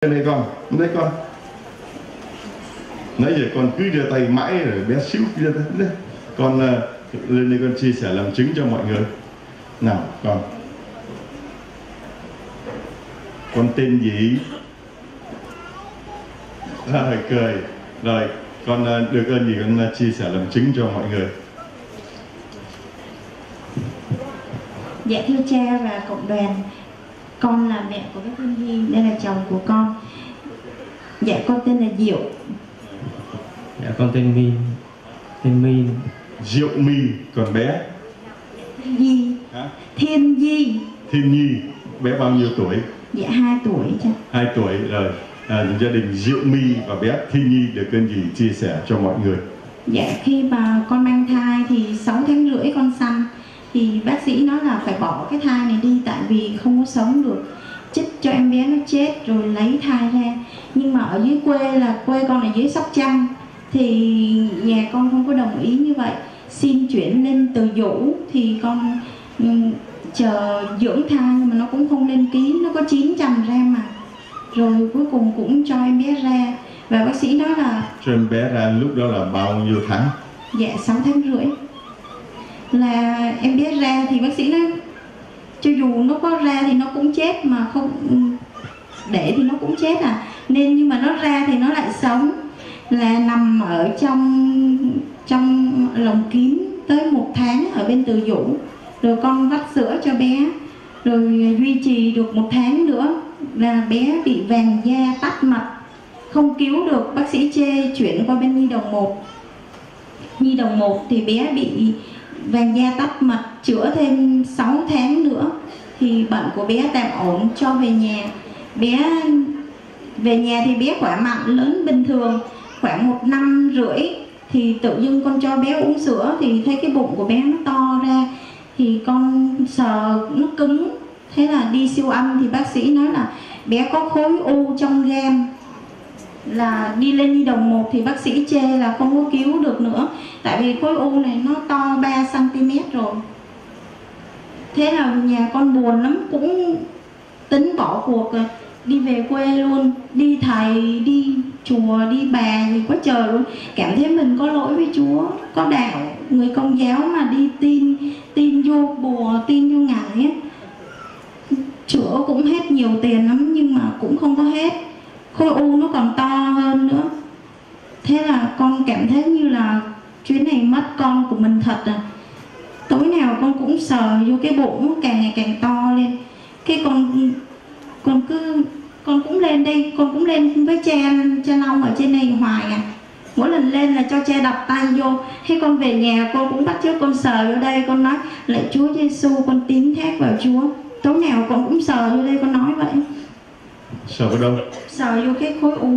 Đây con. Nãy giờ con cứ đưa tay mãi rồi bé xíu đưa tay. Đây. Con lên đây con chia sẻ làm chứng cho mọi người. Nào con tên gì? Rồi cười. Rồi con được ơn gì con chia sẻ làm chứng cho mọi người. Dạ thưa cha và cộng đoàn, con là mẹ của Bác Thiên Nhi, đây là chồng của con. Dạ con tên là Diệu. Dạ con tên My. Diệu My. Còn bé? Nhi. Hả? Thiên Nhi. Thiên Nhi. Bé bao nhiêu tuổi? Dạ 2 tuổi cha. 2 tuổi rồi. Gia đình Diệu My và bé Thiên Nhi được kênh gì chia sẻ cho mọi người? Dạ khi mà con mang thai thì 6 tháng rưỡi con sanh, thì bác sĩ nói là phải bỏ cái thai này đi tại vì không có sống được, chích cho em bé nó chết rồi lấy thai ra. Nhưng mà ở dưới quê, là quê con ở dưới Sóc Trăng, thì nhà con không có đồng ý như vậy, xin chuyển lên Từ Dũ. Thì con chờ dưỡng thai nhưng mà nó cũng không lên ký, nó có 900 gram mà. Rồi cuối cùng cũng cho em bé ra, và bác sĩ nói là cho em bé ra lúc đó là bao nhiêu tháng? Dạ 6 tháng rưỡi. Là em bé ra thì bác sĩ nói cho dù nó có ra thì nó cũng chết, mà không để thì nó cũng chết nên nhưng mà nó ra thì nó lại sống, là nằm ở trong lồng kín tới 1 tháng ở bên Từ Dũ. Rồi con vắt sữa cho bé, rồi duy trì được 1 tháng nữa là bé bị vàng da tắc mạch, không cứu được, bác sĩ chê chuyển qua bên Nhi Đồng 1. Nhi Đồng 1 thì bé bị vàng da tắc mạch, chữa thêm 6 tháng nữa thì bệnh của bé tạm ổn, cho về nhà. Bé về nhà thì bé khỏe mạnh, lớn bình thường, khoảng 1 năm rưỡi thì tự dưng con cho bé uống sữa thì thấy cái bụng của bé nó to ra, thì con sờ nó cứng, thế là đi siêu âm thì bác sĩ nói là bé có khối u trong gan. Là đi lên Nhi Đồng 1 thì bác sĩ chê là không có cứu được nữa, tại vì khối u này nó to 3 cm rồi. Thế là nhà con buồn lắm, cũng tính bỏ cuộc rồi, đi về quê luôn, đi thầy, đi chùa, đi bà gì quá trời luôn. Cảm thấy mình có lỗi với Chúa, có đạo, người Công giáo mà đi tin vô bùa, tin vô ngải ấy. Chữa cũng hết nhiều tiền lắm nhưng mà cũng không có hết, khối u nó còn to hơn nữa. Thế là con cảm thấy như là chuyến này mất con của mình thật Tối nào con cũng sờ vô cái bụng nó càng ngày càng to lên. Cái con cũng lên đây, con cũng lên với cha Long ở trên này hoài mỗi lần lên là cho cha đập tay vô. Thế con về nhà con cũng bắt chước con sờ vô đây, con nói lạy Chúa Giêsu, con tín thác vào Chúa. Tối nào con cũng sờ vô đây, con nói vậy. Sờ vào đâu? Sờ vô cái khối u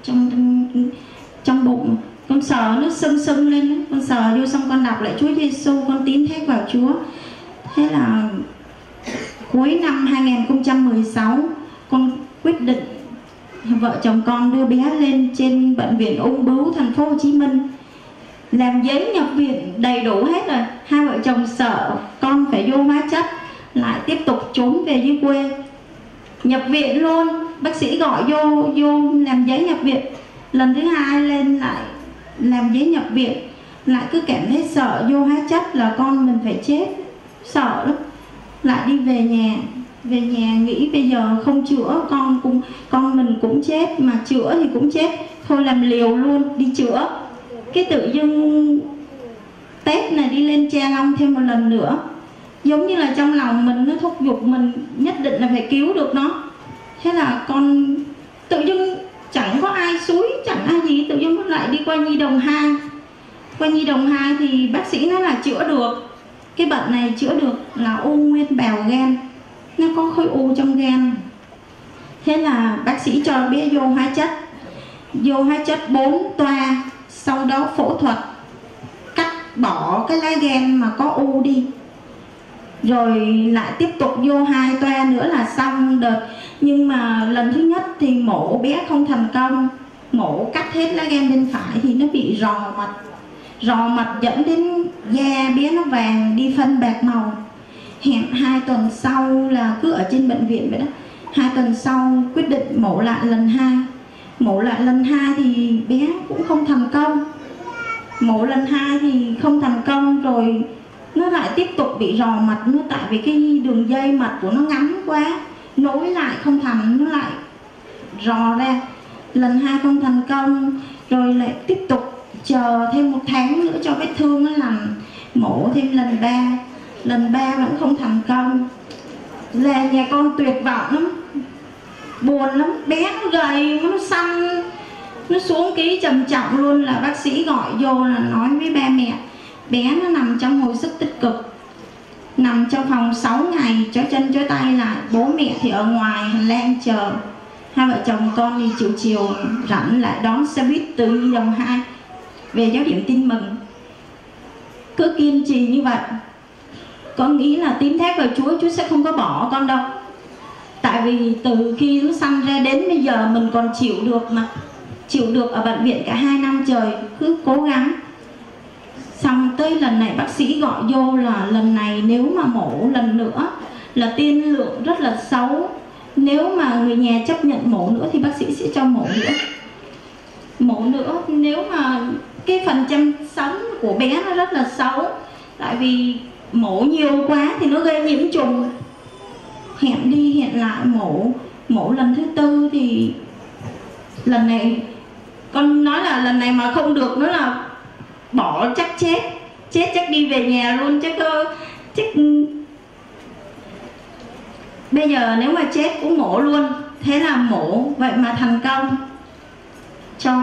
trong bụng, con sờ nó sưng lên, con sờ vô xong con đọc lại Chúa Giêsu, con tín thác vào Chúa. Thế là cuối năm 2016 con quyết định vợ chồng con đưa bé lên trên bệnh viện ung bướu thành phố Hồ Chí Minh, làm giấy nhập viện đầy đủ hết rồi. Hai vợ chồng sợ con phải vô hóa chất, lại tiếp tục trốn về dưới quê, nhập viện luôn. Bác sĩ gọi vô làm giấy nhập viện. Lần thứ 2 lên lại làm giấy nhập viện, lại cứ cảm thấy sợ vô hóa chất là con mình phải chết, sợ lắm. Lại đi về nhà nghĩ bây giờ không chữa con mình cũng chết, mà chữa thì cũng chết, thôi làm liều luôn đi chữa. Cái tự dưng Tết này đi lên Cha Long thêm một lần nữa, giống như là trong lòng mình nó thúc giục mình nhất định là phải cứu được nó. Thế là con tự dưng chẳng có ai xúi, chẳng ai gì, tự dưng lại đi qua Nhi Đồng 2. Qua Nhi Đồng 2 thì bác sĩ nói là chữa được, cái bệnh này chữa được, là u nguyên bào gan, nó có khối u trong gan. Thế là bác sĩ cho bé vô hóa chất 4 toa, sau đó phẫu thuật cắt bỏ cái lá gan mà có u đi, rồi lại tiếp tục vô 2 toa nữa là xong đợt. Nhưng mà lần thứ nhất thì mổ bé không thành công, mổ cắt hết lá gan bên phải thì nó bị rò mạch dẫn đến da bé nó vàng, đi phân bạc màu. Hẹn 2 tuần sau là cứ ở trên bệnh viện vậy đó, 2 tuần sau quyết định mổ lại lần 2. Mổ lại lần 2 thì bé cũng không thành công. Mổ lần 2 thì không thành công rồi nó lại tiếp tục bị rò mạch nữa, tại vì cái đường dây mạch của nó ngắn quá, nối lại không thành, nó lại rò ra. Lần 2 không thành công rồi lại tiếp tục chờ thêm 1 tháng nữa cho vết thương nó lành, mổ thêm lần 3. Lần 3 vẫn không thành công. Là nhà con tuyệt vọng lắm, buồn lắm. Bé nó gầy, nó xanh, nó xuống ký trầm trọng luôn. Là bác sĩ gọi vô là nói với ba mẹ bé nó nằm trong hồi sức tích cực, nằm trong phòng 6 ngày, chói chân chói tay lại. Bố mẹ thì ở ngoài hành lang chờ. Hai vợ chồng con thì chiều chiều rảnh lại đón xe buýt từ Nhi Đồng 2 về giáo điểm Tin Mừng. Cứ kiên trì như vậy. Con nghĩ là tín thác vào Chúa sẽ không có bỏ con đâu. Tại vì từ khi nó sanh ra đến bây giờ mình còn chịu được mà. Chịu được ở bệnh viện cả 2 năm trời, cứ cố gắng. Xong tới lần này bác sĩ gọi vô là lần này nếu mà mổ lần nữa là tiên lượng rất là xấu. Nếu mà người nhà chấp nhận mổ nữa thì bác sĩ sẽ cho mổ nữa. Mổ nữa nếu mà cái phần chăm sống của bé nó rất là xấu. Tại vì mổ nhiều quá thì nó gây nhiễm trùng. Hẹn đi hẹn lại mổ lần thứ 4 thì lần này con nói là lần này mà không được nữa là bỏ chắc chết chắc đi về nhà luôn chắc bây giờ nếu mà chết cũng mổ luôn. Thế là mổ vậy mà thành công. Cho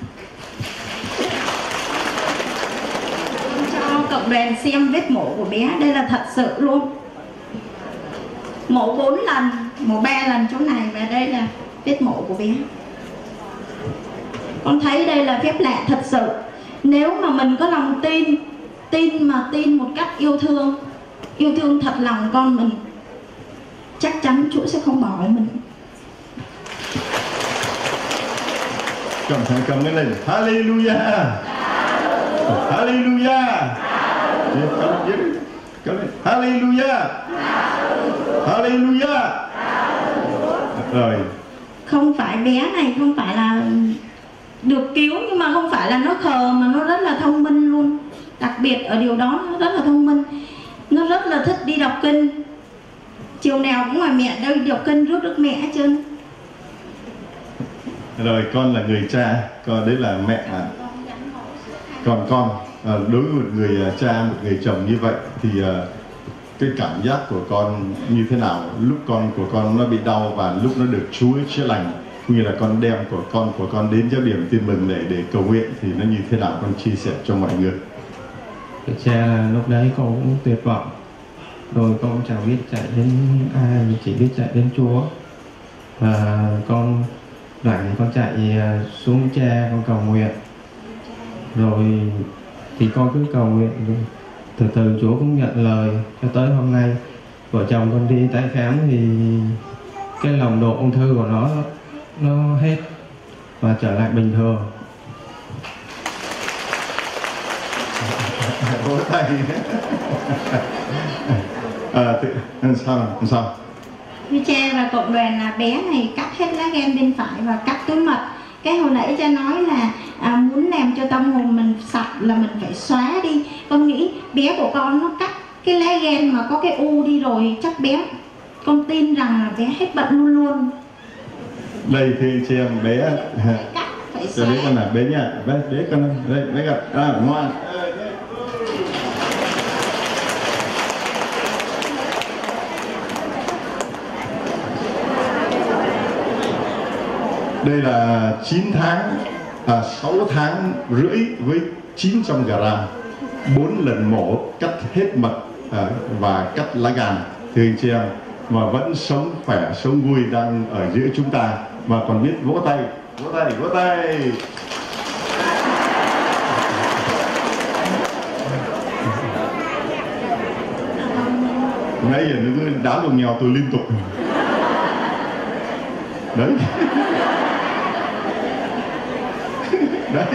cộng đoàn xem vết mổ của bé. Đây là thật sự luôn. Mổ 4 lần, mổ 3 lần chỗ này, và đây là vết mổ của bé. Con thấy đây là phép lạ thật sự. Nếu mà mình có lòng tin một cách yêu thương thật lòng con mình, chắc chắn Chúa sẽ không bỏ mình. Cầm thằng cầm cái lên. Hallelujah. Hallelujah. Cầm lên. Hallelujah. Hallelujah. Rồi. Không phải bé này không phải là được cứu, nhưng mà không phải là nó khờ, mà nó rất là thông minh luôn. Đặc biệt ở điều đó nó rất là thông minh. Nó rất là thích đi đọc kinh. Chiều nào cũng ngoài mẹ đâu đọc kinh rước đức mẹ hết trơn. Rồi con là người cha, con đấy là mẹ. Còn con đối với một người cha, một người chồng như vậy thì cái cảm giác của con như thế nào lúc con của con nó bị đau và lúc nó được Chúa chữa lành, như là con đem của con đến giáo điểm Tin Mừng để cầu nguyện thì nó như thế nào, con chia sẻ cho mọi người. Cái cha lúc đấy con cũng tuyệt vọng rồi, con chẳng biết chạy đến ai, chỉ biết chạy đến Chúa. Và con rảnh con chạy xuống cha con cầu nguyện, rồi thì con cứ cầu nguyện, từ từ Chúa cũng nhận lời. Cho tới hôm nay vợ chồng con đi tái khám thì cái nồng độ ung thư của nó hết và trở lại bình thường. Vỗ tay. Sao? Như cha và cộng đoàn là bé này cắt hết lá gan bên phải và cắt túi mật. Cái hồi nãy cha nói là muốn làm cho tâm hồn mình sạch là mình phải xóa đi. Con nghĩ bé của con nó cắt cái lá gan mà có cái u đi rồi, chắc bé, con tin rằng là bé hết bệnh luôn luôn. Đây thì chị em bé Cắt phải cho xóa. bé con là bé nha, bé con đây, bé gặp ngoan. Đây là 6 tháng rưỡi với 900 gram, 4 lần mổ, cắt hết mật và cắt lá gan. Thưa anh chị em, mà vẫn sống khỏe, sống vui đang ở giữa chúng ta, mà còn biết vỗ tay. Nãy giờ nó cứ đá đồ nghèo tôi liên tục. Đấy. Đấy.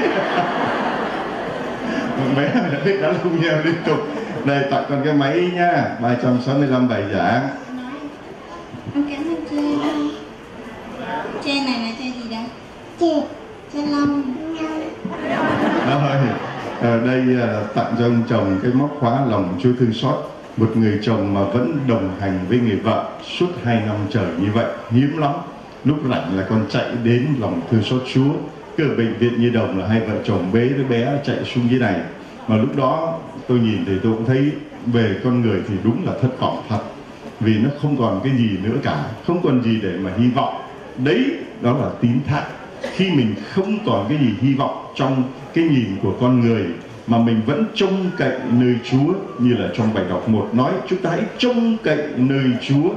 Bé đã biết đã luôn nhau liên tục. Đây tặng con cái máy nha, 365 bài giảng. Con cảm ơn chị. đã? Chị Long. Rồi, ở đây tặng cho ông chồng cái móc khóa lòng Chúa thương xót. Một người chồng mà vẫn đồng hành với người vợ suốt 2 năm trời như vậy, hiếm lắm. Lúc rảnh là con chạy đến lòng thương xót Chúa. Cứ ở bệnh viện Nhi Đồng là hai vợ chồng bế đứa bé chạy xuống dưới này. Mà lúc đó tôi nhìn thì tôi cũng thấy về con người thì đúng là thất vọng thật. Vì nó không còn cái gì nữa cả, không còn gì để mà hy vọng. Đấy, đó là tín thác. Khi mình không còn cái gì hy vọng trong cái nhìn của con người, mà mình vẫn trông cậy nơi Chúa, như là trong bài đọc 1 nói, chúng ta hãy trông cậy nơi Chúa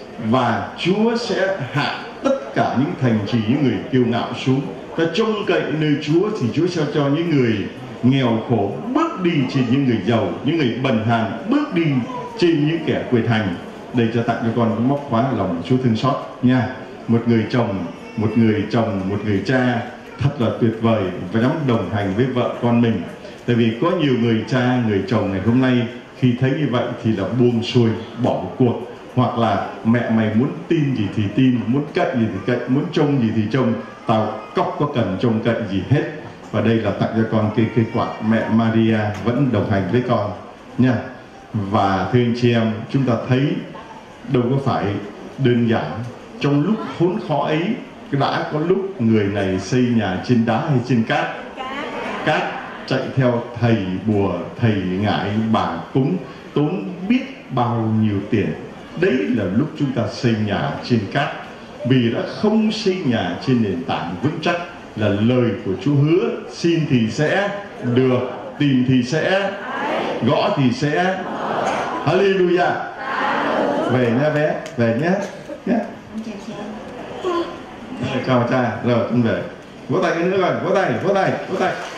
và Chúa sẽ hạ tất cả những thành trì, những người kiêu ngạo xuống. Ta trông cậy nơi Chúa thì Chúa sẽ cho những người nghèo khổ bước đi trên những người giàu, những người bần hàn bước đi trên những kẻ quyền hành. Đây cho tặng cho con móc khóa lòng Chúa thương xót nha. Một người chồng, một người cha thật là tuyệt vời và dám đồng hành với vợ con mình. Tại vì có nhiều người cha, người chồng ngày hôm nay khi thấy như vậy thì là buông xuôi, bỏ cuộc. Hoặc là mẹ mày muốn tin gì thì tin, muốn cậy gì thì cậy, muốn trông gì thì trông, tao cóc có cần trông cậy gì hết. Và đây là tặng cho con cây quạt mẹ Maria vẫn đồng hành với con nha. Và thưa anh chị em, chúng ta thấy đâu có phải đơn giản. Trong lúc khốn khó ấy, đã có lúc người này xây nhà trên đá hay trên cát? Cát. Chạy theo thầy bùa, thầy ngải, bà cúng, tốn biết bao nhiêu tiền. Đấy là lúc chúng ta xây nhà trên cát. Vì đã không xây nhà trên nền tảng vững chắc, là lời của Chúa hứa: xin thì sẽ được, tìm thì sẽ, gõ thì sẽ. Hallelujah. Về nha bé, về nhé. Chào cha. Rồi con về. Vỗ tay cái nữa rồi, vỗ tay.